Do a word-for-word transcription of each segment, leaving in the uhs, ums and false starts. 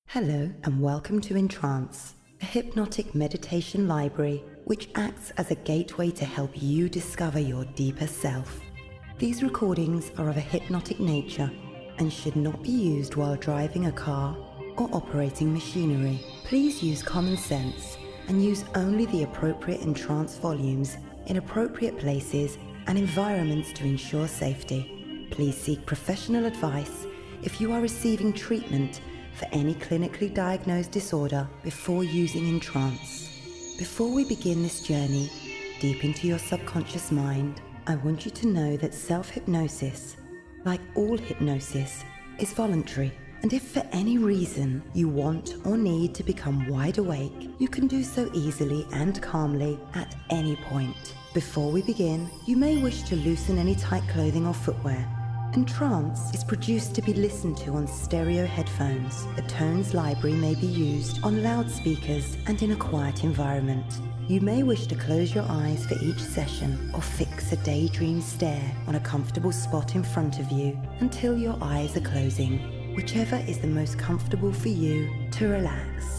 Hello and welcome to EnTrance, a hypnotic meditation library which acts as a gateway to help you discover your deeper self. These recordings are of a hypnotic nature and should not be used while driving a car or operating machinery. Please use common sense and use only the appropriate EnTrance volumes in appropriate places and environments to ensure safety. Please seek professional advice if you are receiving treatment for any clinically diagnosed disorder before using EnTrance. Before we begin this journey deep into your subconscious mind, I want you to know that self-hypnosis, like all hypnosis, is voluntary. And if for any reason you want or need to become wide awake, you can do so easily and calmly at any point. Before we begin, you may wish to loosen any tight clothing or footwear. EnTrance is produced to be listened to on stereo headphones. The tones library may be used on loudspeakers and in a quiet environment. You may wish to close your eyes for each session or fix a daydream stare on a comfortable spot in front of you until your eyes are closing, whichever is the most comfortable for you to relax.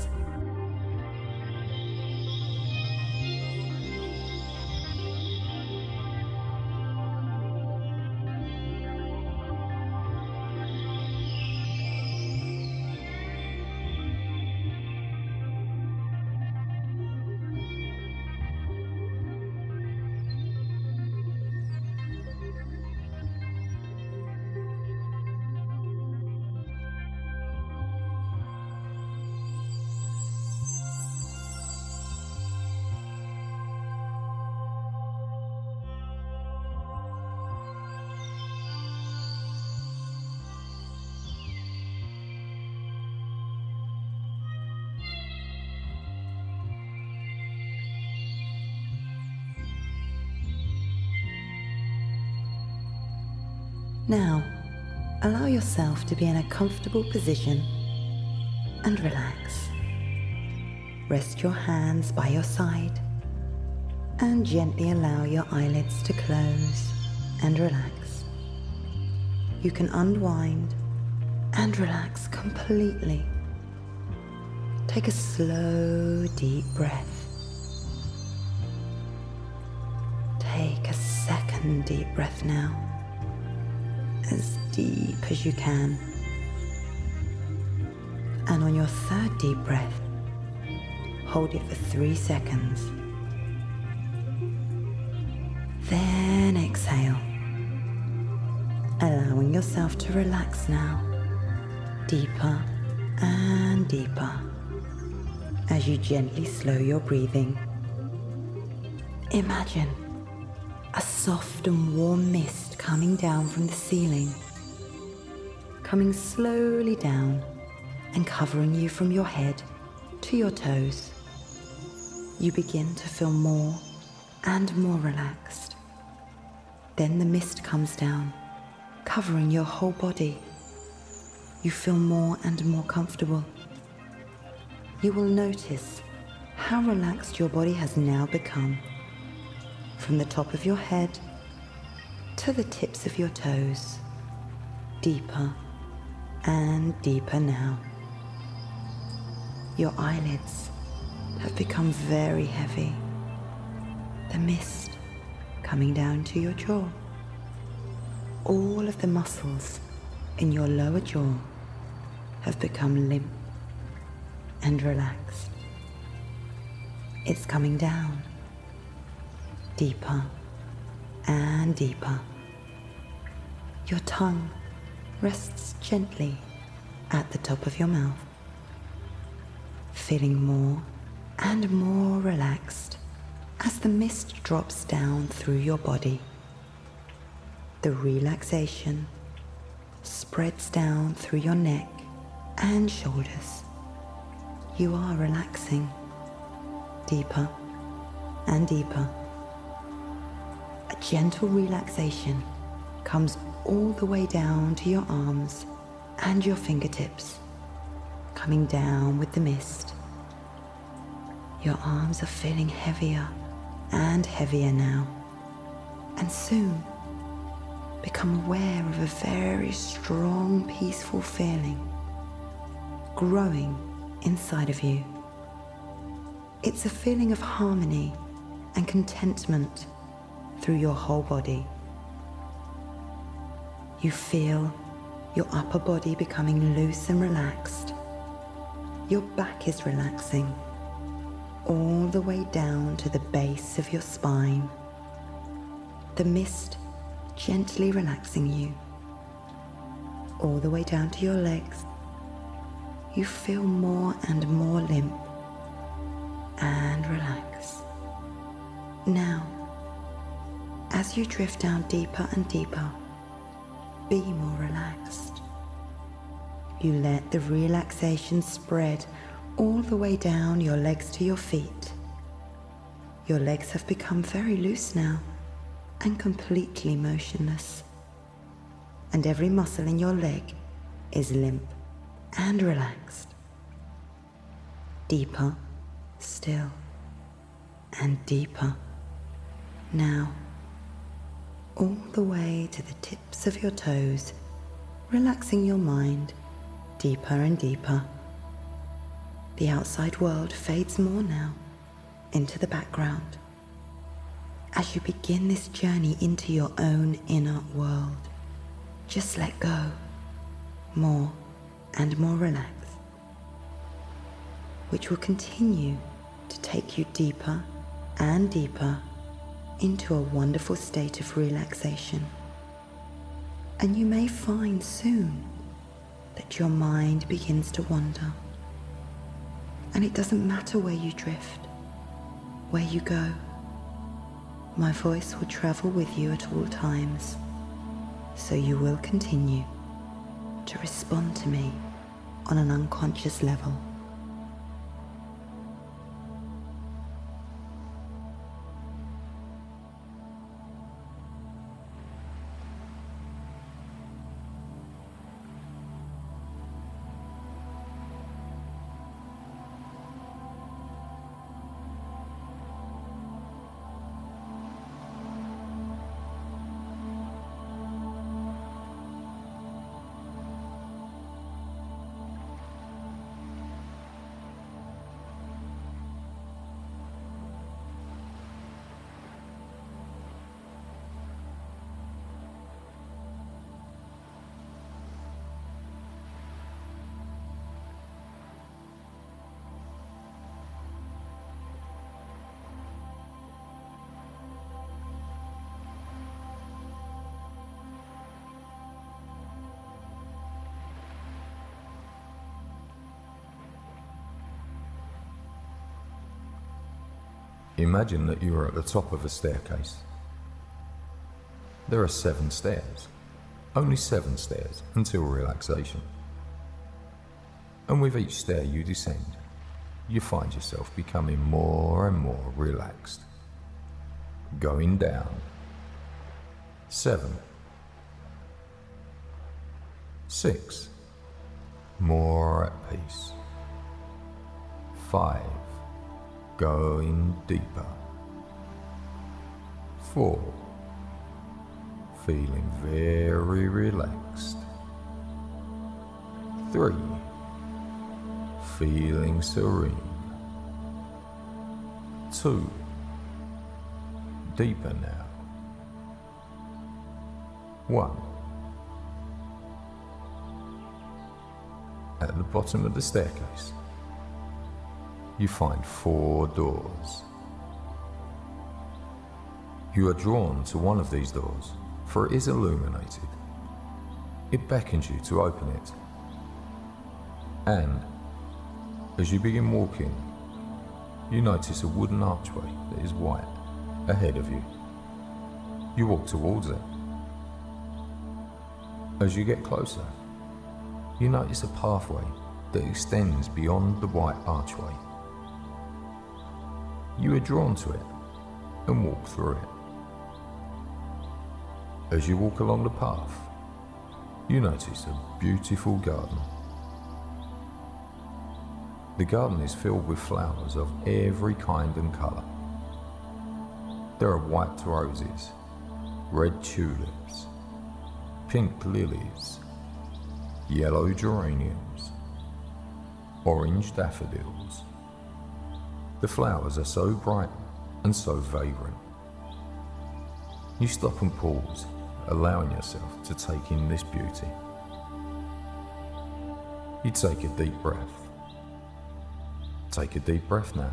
Now, allow yourself to be in a comfortable position and relax. Rest your hands by your side and gently allow your eyelids to close and relax. You can unwind and relax completely. Take a slow, deep breath. Take a second deep breath now. As deep as you can. And on your third deep breath, hold it for three seconds. Then exhale, allowing yourself to relax now, deeper and deeper, as you gently slow your breathing. Imagine a soft and warm mist coming down from the ceiling, coming slowly down and covering you from your head to your toes. You begin to feel more and more relaxed. Then the mist comes down, covering your whole body. You feel more and more comfortable. You will notice how relaxed your body has now become, from the top of your head to the tips of your toes, deeper and deeper now. Your eyelids have become very heavy, the mist coming down to your jaw. All of the muscles in your lower jaw have become limp and relaxed. It's coming down, deeper and deeper. Your tongue rests gently at the top of your mouth, feeling more and more relaxed as the mist drops down through your body. The relaxation spreads down through your neck and shoulders. You are relaxing deeper and deeper. A gentle relaxation comes all the way down to your arms and your fingertips, coming down with the mist. Your arms are feeling heavier and heavier now, and soon become aware of a very strong, peaceful feeling growing inside of you. It's a feeling of harmony and contentment through your whole body. You feel your upper body becoming loose and relaxed. Your back is relaxing all the way down to the base of your spine. The mist gently relaxing you all the way down to your legs. You feel more and more limp and relaxed. Now, as you drift down deeper and deeper, be more relaxed. You let the relaxation spread all the way down your legs to your feet. Your legs have become very loose now and completely motionless. And every muscle in your leg is limp and relaxed. Deeper still and deeper. Now, all the way to the tips of your toes, relaxing your mind deeper and deeper. The outside world fades more now into the background as you begin this journey into your own inner world. Just let go, more and more relaxed, which will continue to take you deeper and deeper into a wonderful state of relaxation. And you may find soon that your mind begins to wander. And it doesn't matter where you drift, where you go. My voice will travel with you at all times, so you will continue to respond to me on an unconscious level. Imagine that you are at the top of a staircase. There are seven stairs, only seven stairs until relaxation. And with each stair you descend, you find yourself becoming more and more relaxed. Going down. Seven. Six. More at peace. Five. Going deeper. Four. Feeling very relaxed. Three. Feeling serene. Two. Deeper now. One. At the bottom of the staircase, you find four doors. You are drawn to one of these doors, for it is illuminated. It beckons you to open it. And as you begin walking, you notice a wooden archway that is white ahead of you. You walk towards it. As you get closer, you notice a pathway that extends beyond the white archway. You are drawn to it and walk through it. As you walk along the path, you notice a beautiful garden. The garden is filled with flowers of every kind and colour. There are white roses, red tulips, pink lilies, yellow geraniums, orange daffodils. The flowers are so bright and so vagrant. You stop and pause, allowing yourself to take in this beauty. You take a deep breath. Take a deep breath now.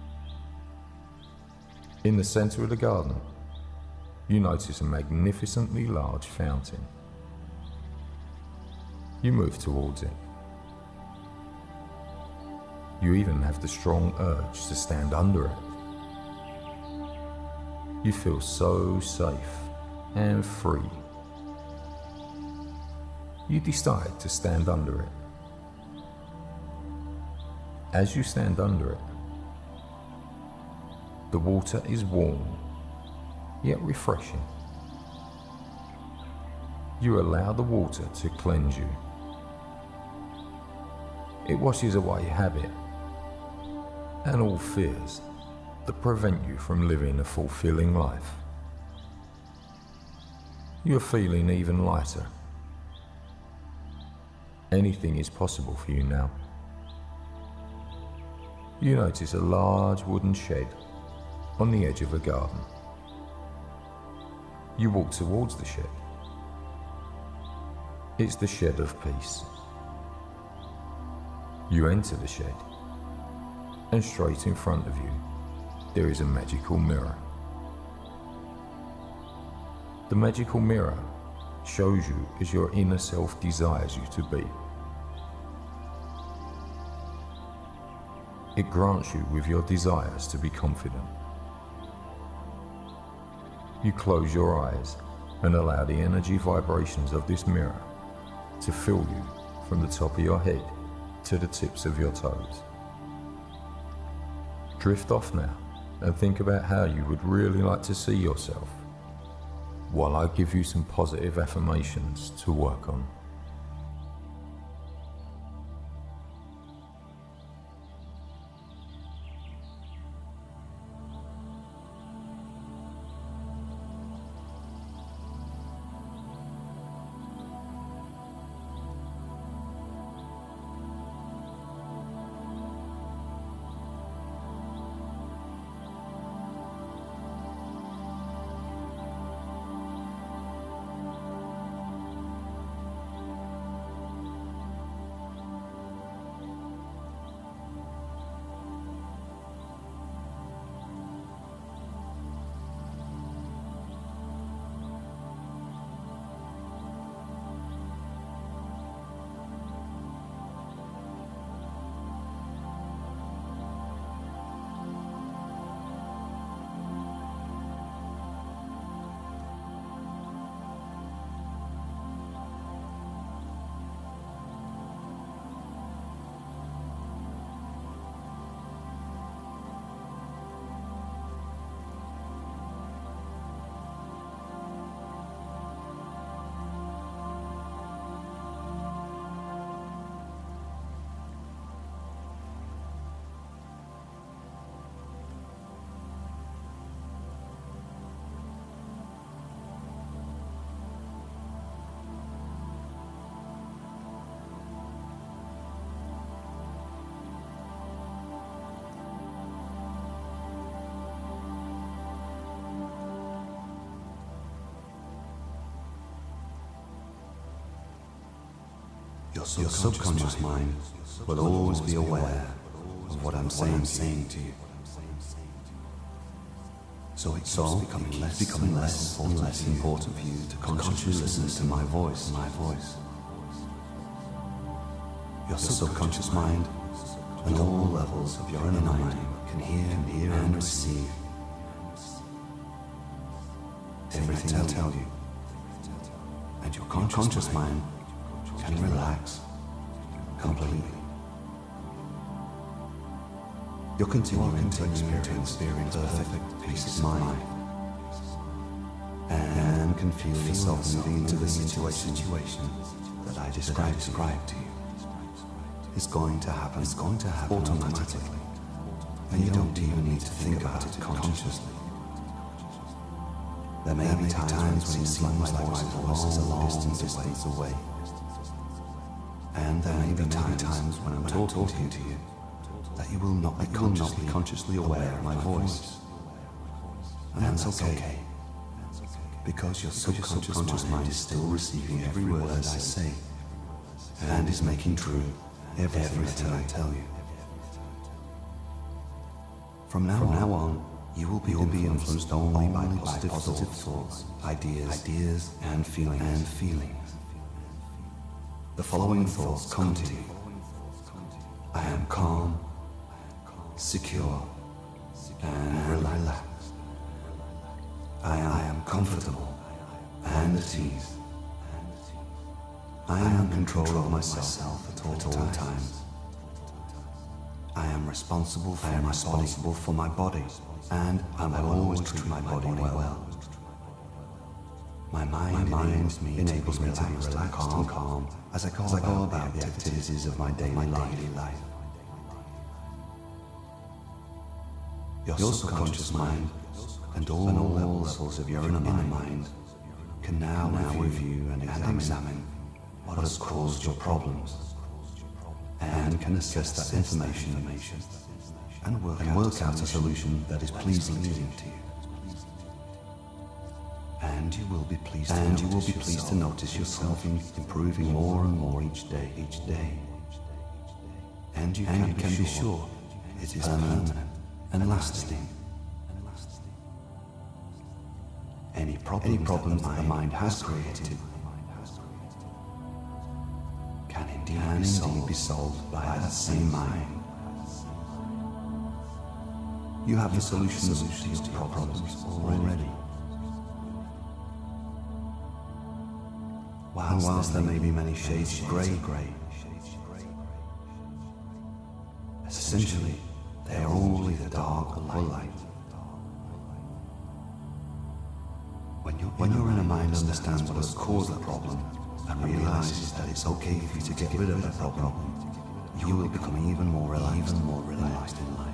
In the center of the garden, you notice a magnificently large fountain. You move towards it. You even have the strong urge to stand under it. You feel so safe and free. You decide to stand under it. As you stand under it, the water is warm, yet refreshing. You allow the water to cleanse you. It washes away habit and all fears that prevent you from living a fulfilling life. You are feeling even lighter. Anything is possible for you now. You notice a large wooden shed on the edge of a garden. You walk towards the shed. It's the shed of peace. You enter the shed, and straight in front of you, there is a magical mirror. The magical mirror shows you as your inner self desires you to be. It grants you with your desires to be confident. You close your eyes and allow the energy vibrations of this mirror to fill you from the top of your head to the tips of your toes. Drift off now and think about how you would really like to see yourself, while I give you some positive affirmations to work on. Your subconscious, Your subconscious mind will always be aware of what I'm saying, what I'm saying to you. So it's all becoming less, becoming less and less important for you to consciously listen to my voice, my voice. Your subconscious mind and all levels of your inner mind can hear, can hear and receive everything I tell you. And your conscious mind can relax completely. You're continuing to experience perfect peace of mind and can feel yourself moving into the situation that I described to you. It's going to happen, it's going to happen automatically, and you don't even need to think about it consciously. There may be times when it seems like my voice is a long distance away. And there may be times when I'm talking to you that you will not be consciously, consciously aware of my voice. And that's okay, because your subconscious mind is still receiving every word I say and is making true everything I tell you. From now on, you will be influenced only by positive thoughts, ideas, and feelings. The following thoughts come to you. I am calm, secure, and relaxed. I am comfortable and at ease. I am in control of myself at all times. I am responsible for, I am responsible for my body, and I will always treat my body well. My mind, my mind enables me to be relaxed and calm as I go as I go about the activities of my daily life. Your subconscious mind and all levels of your inner mind can now review and examine what has caused your problems, and can assess that information and work, and work out a solution that is pleasing to you. And you will be pleased. And you will be pleased to notice yourself improving more and more each day. Each day. And you can, and you can be sure it is permanent and lasting. Any problem, Any problems that the mind has created can indeed, can be, solved be solved by that same mind. You have the solutions, solutions to your problems already. Whilst, and whilst there may be many shades of grey, grey, essentially they are all either dark or light. When, you're, when your inner mind understands what has caused the problem and realizes that it's okay for you to get rid of the problem, you will become even more relaxed, even more relaxed in life.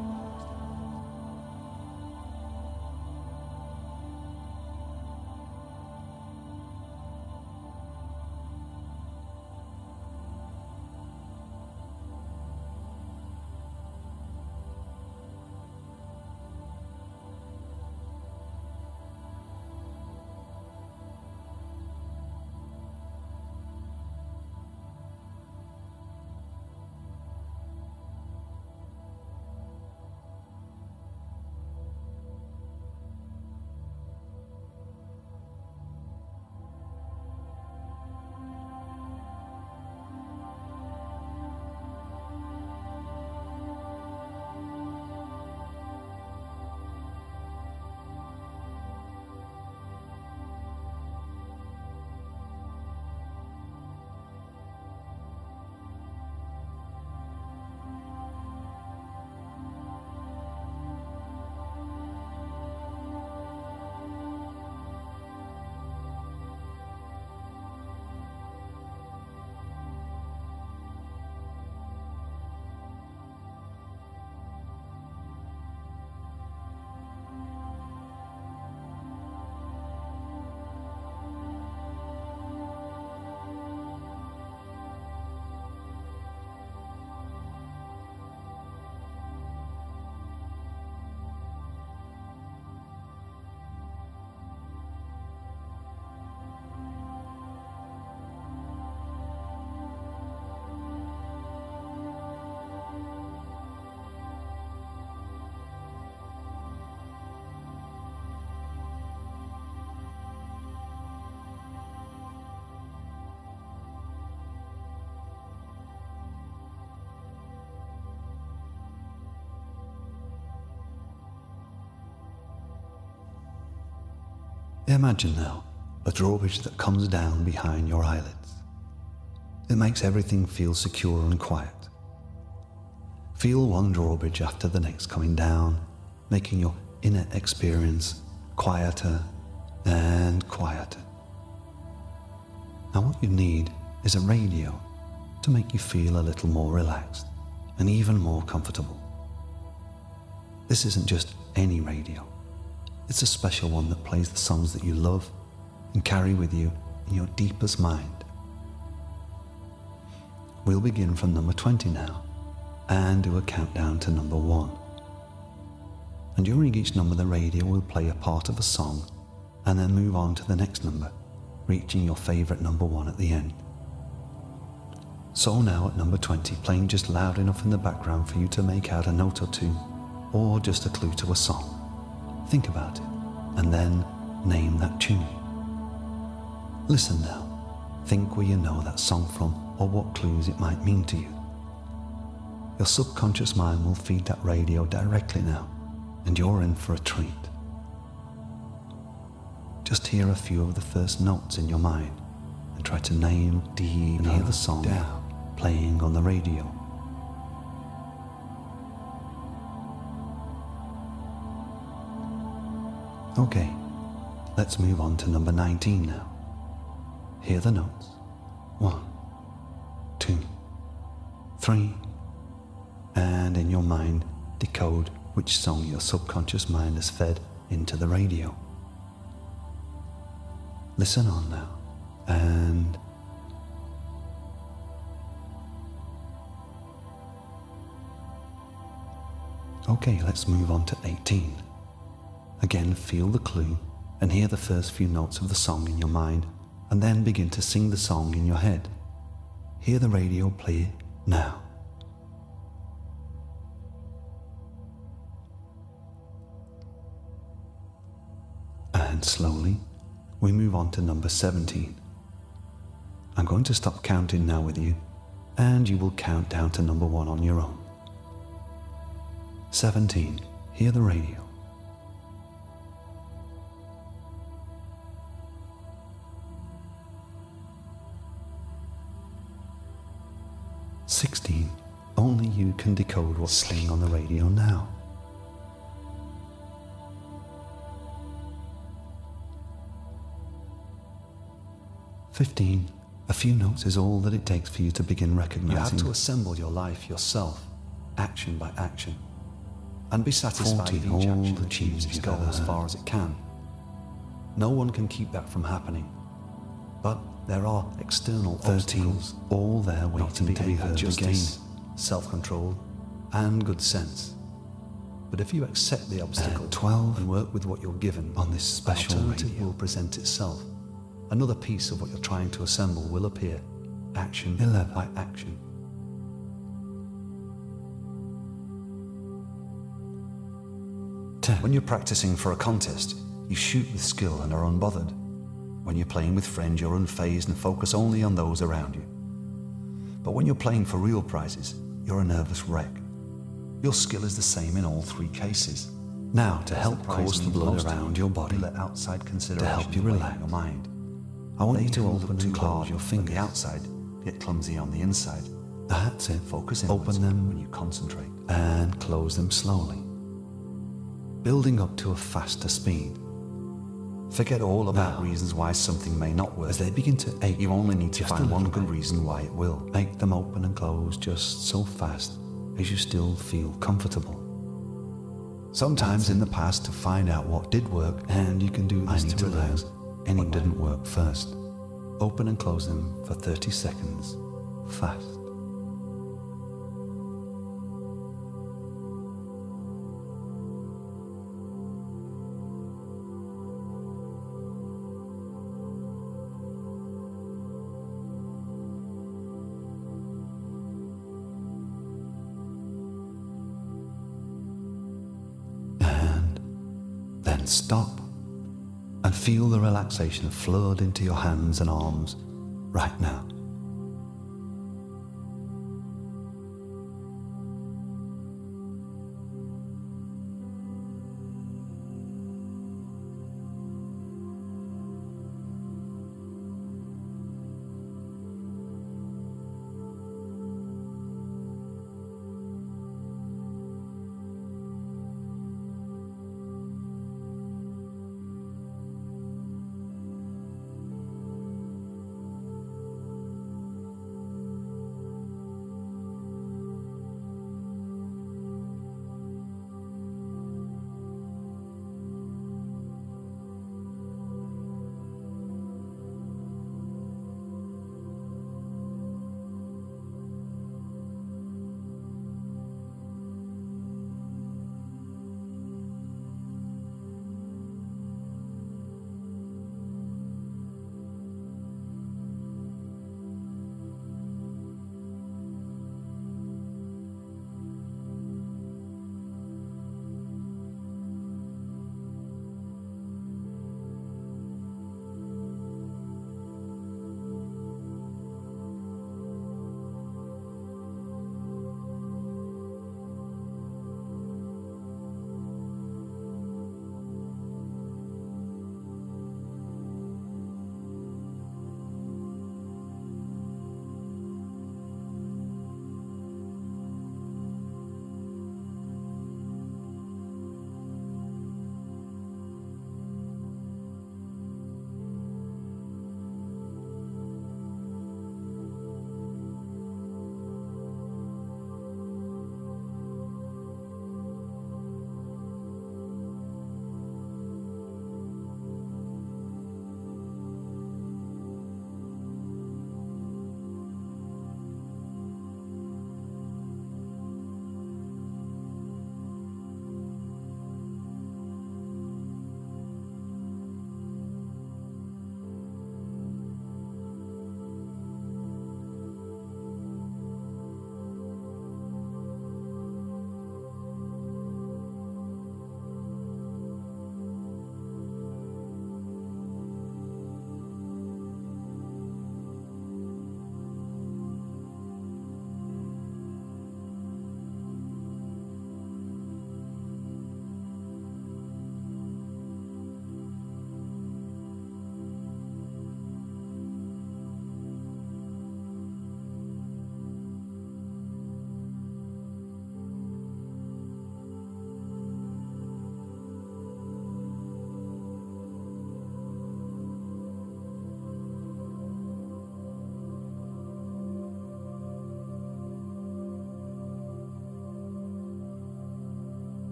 Imagine now a drawbridge that comes down behind your eyelids. It makes everything feel secure and quiet. Feel one drawbridge after the next coming down, making your inner experience quieter and quieter. Now what you need is a radio to make you feel a little more relaxed and even more comfortable. This isn't just any radio. It's a special one that plays the songs that you love and carry with you in your deepest mind. We'll begin from number twenty now and do a countdown to number one. And during each number the radio will play a part of a song and then move on to the next number, reaching your favourite number one at the end. So now at number twenty, playing just loud enough in the background for you to make out a note or two, or just a clue to a song. Think about it, and then name that tune. Listen now. Think where you know that song from, or what clues it might mean to you. Your subconscious mind will feed that radio directly now, and you're in for a treat. Just hear a few of the first notes in your mind, and try to name, deep, and hear the song down, playing on the radio. Okay, let's move on to number nineteen now. Hear the notes. One, two, three, and in your mind, decode which song your subconscious mind has fed into the radio. Listen on now, and okay, let's move on to eighteen. Again, feel the clue and hear the first few notes of the song in your mind, and then begin to sing the song in your head. Hear the radio play now. And slowly, we move on to number seventeen. I'm going to stop counting now with you, and you will count down to number one on your own. seventeen. Hear the radio. sixteen. Only you can decode what's playing on the radio now. fifteen. A few notes is all that it takes for you to begin recognizing. You have to assemble your life yourself, action by action, and be satisfied with each action achieves its goal as far as it can. No one can keep that from happening, but there are external obstacles, all there waiting to be heard. Justice, self-control, and good sense. But if you accept the obstacle and, twelve, and work with what you're given, on this special alternative radio will present itself. Another piece of what you're trying to assemble will appear, action eleven. By action. ten. When you're practicing for a contest, you shoot with skill and are unbothered. When you're playing with friends, you're unfazed and focus only on those around you. But when you're playing for real prizes, you're a nervous wreck. Your skill is the same in all three cases. Now, to help course the blood around your body, let outside consideration to help you relax your mind, I want you to open and close your fingers. On the outside, get clumsy on the inside. That's it. Focus in. Open them when you concentrate, and close them slowly, building up to a faster speed. Forget all about now, reasons why something may not work. As they begin to ache, you only need to find one good reason why it will. Make them open and close just so fast as you still feel comfortable. Sometimes in the past, to find out what did work, and you can do this to relax, any didn't work first. Open and close them for thirty seconds, fast. Stop and feel the relaxation flood into your hands and arms right now.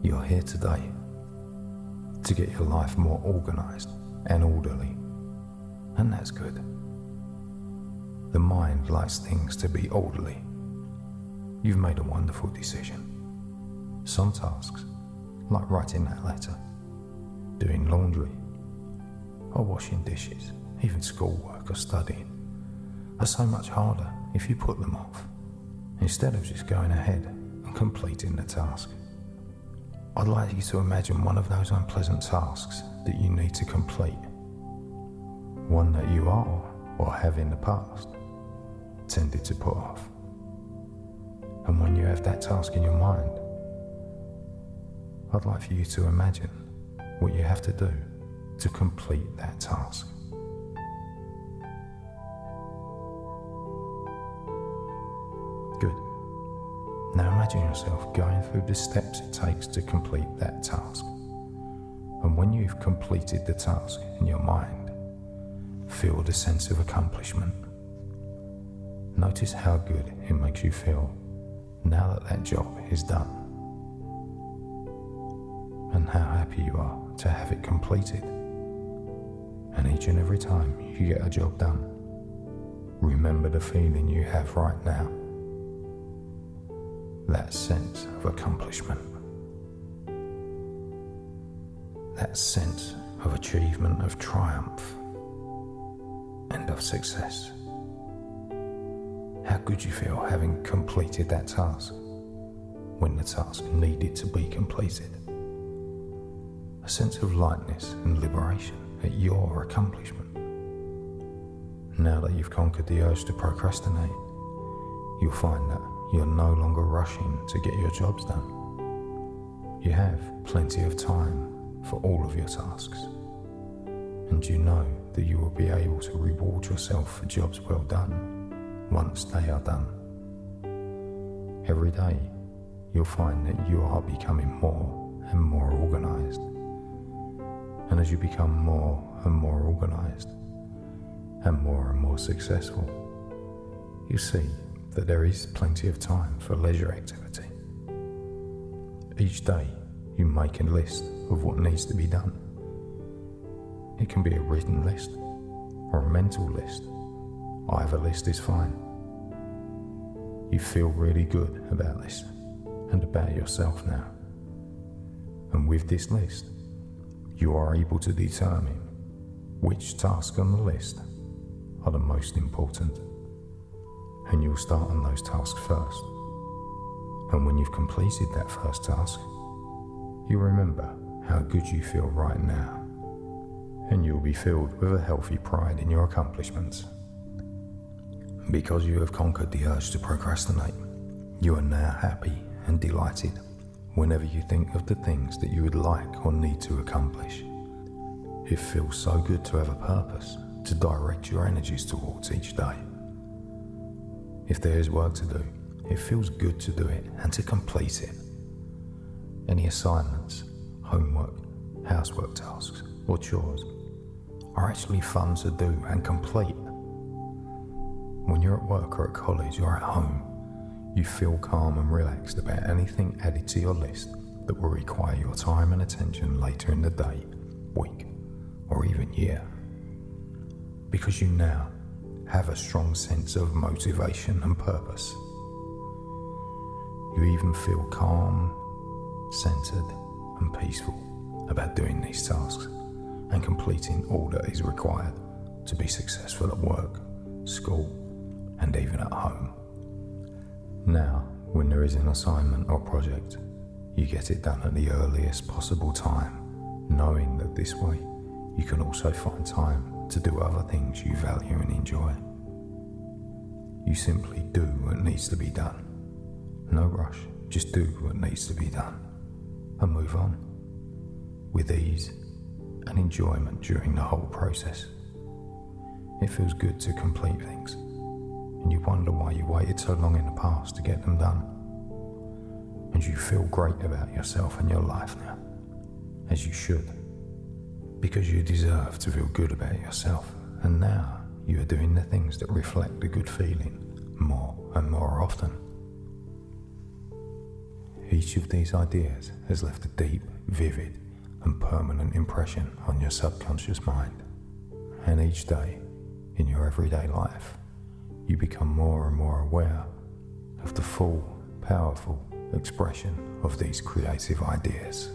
You're here today to get your life more organised and orderly, and that's good. The mind likes things to be orderly. You've made a wonderful decision. Some tasks, like writing that letter, doing laundry, or washing dishes, even schoolwork or studying, are so much harder if you put them off, instead of just going ahead and completing the task. I'd like you to imagine one of those unpleasant tasks that you need to complete, one that you are, or have in the past, tended to put off. And when you have that task in your mind, I'd like for you to imagine what you have to do to complete that task. Good. Now imagine yourself going through the steps it takes to complete that task. And when you've completed the task in your mind, feel the sense of accomplishment. Notice how good it makes you feel now that that job is done, and how happy you are to have it completed. And each and every time you get a job done, remember the feeling you have right now, that sense of accomplishment, that sense of achievement, of triumph, and of success. How good you feel having completed that task when the task needed to be completed. A sense of lightness and liberation at your accomplishment. Now that you've conquered the urge to procrastinate, you'll find that you're no longer rushing to get your jobs done. You have plenty of time for all of your tasks, and you know that you will be able to reward yourself for jobs well done once they are done. Every day, you'll find that you are becoming more and more organised. And as you become more and more organised and more and more successful, you see that there is plenty of time for leisure activity. Each day, you make a list of what needs to be done. It can be a written list or a mental list. Either list is fine. You feel really good about this and about yourself now. And with this list, you are able to determine which tasks on the list are the most important. And you'll start on those tasks first. And when you've completed that first task, you remember how good you feel right now. And you'll be filled with a healthy pride in your accomplishments. Because you have conquered the urge to procrastinate, you are now happy and delighted whenever you think of the things that you would like or need to accomplish. It feels so good to have a purpose to direct your energies towards each day. If there is work to do, it feels good to do it and to complete it. Any assignments, homework, housework tasks, or chores are actually fun to do and complete. When you're at work or at college or at home, you feel calm and relaxed about anything added to your list that will require your time and attention later in the day, week, or even year. Because you now have a strong sense of motivation and purpose. You even feel calm, centered, and peaceful about doing these tasks and completing all that is required to be successful at work, school, and even at home. Now, when there is an assignment or project, you get it done at the earliest possible time, knowing that this way you can also find time to do other things you value and enjoy. You simply do what needs to be done. No rush, just do what needs to be done and move on with ease and enjoyment during the whole process. It feels good to complete things, and you wonder why you waited so long in the past to get them done. And you feel great about yourself and your life now, as you should, because you deserve to feel good about yourself, and now you are doing the things that reflect the good feeling more and more often. Each of these ideas has left a deep, vivid, and permanent impression on your subconscious mind. And each day, in your everyday life, you become more and more aware of the full, powerful expression of these creative ideas.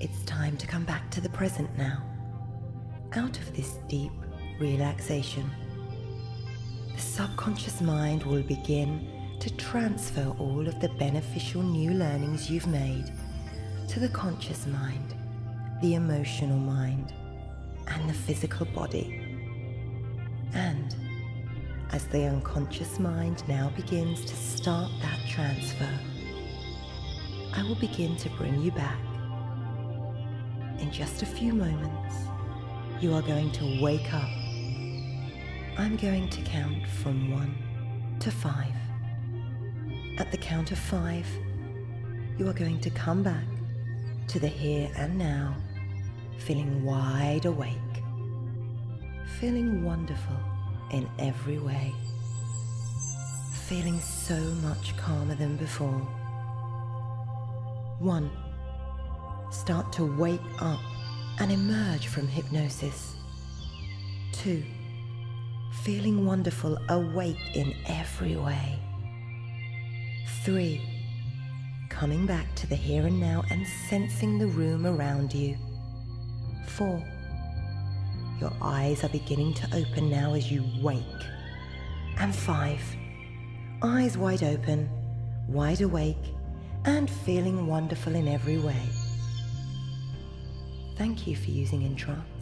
it's time to come back to the present now. Out of this deep relaxation, the subconscious mind will begin to transfer all of the beneficial new learnings you've made to the conscious mind, the emotional mind, and the physical body. And as the unconscious mind now begins to start that transfer, I will begin to bring you back. In just a few moments, you are going to wake up. I'm going to count from one to five. At the count of five, you are going to come back to the here and now, feeling wide awake, feeling wonderful in every way, feeling so much calmer than before. One, start to wake up and emerge from hypnosis. Two, feeling wonderful, awake in every way. Three, coming back to the here and now and sensing the room around you. Four, your eyes are beginning to open now as you wake. And five, eyes wide open, wide awake, and feeling wonderful in every way. Thank you for using EnTrance.